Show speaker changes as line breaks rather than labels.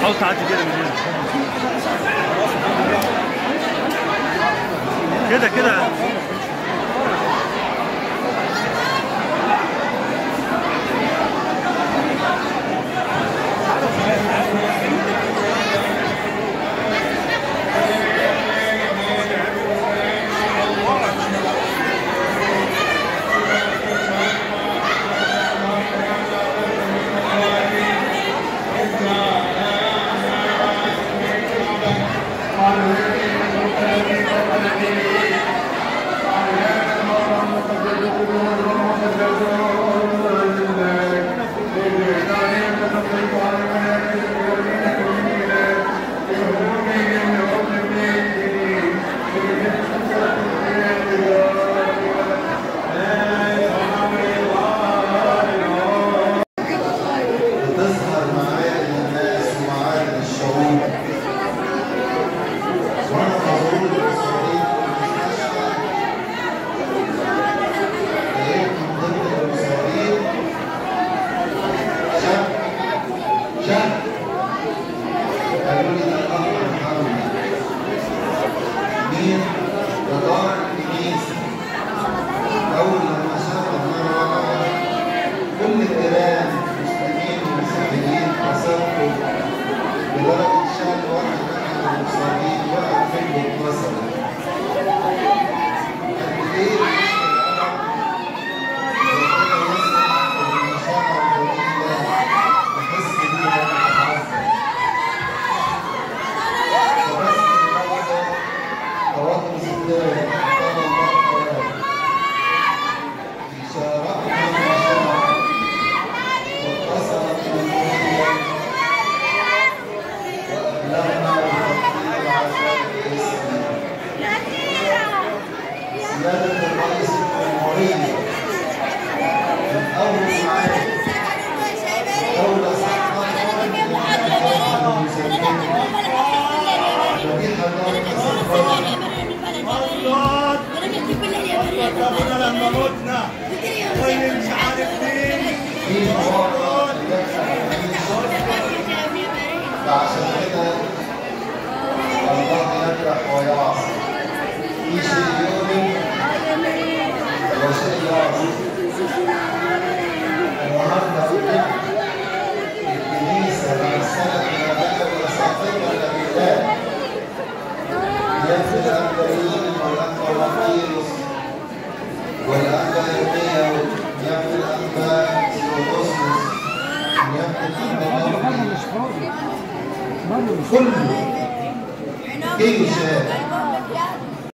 حاول تعدي كده من هنا كده كده.
فعشان كده الله يفرح ويعصي في شيء يؤمن وشيء يعصي. النهارده الكنيسه رسلت الاباء والاساطير والاباء ينفي الانبيين والانبا وقيروس والانبا ارميا ينفي الانبا سيروسوس ينفي الانبا كله كيف شاء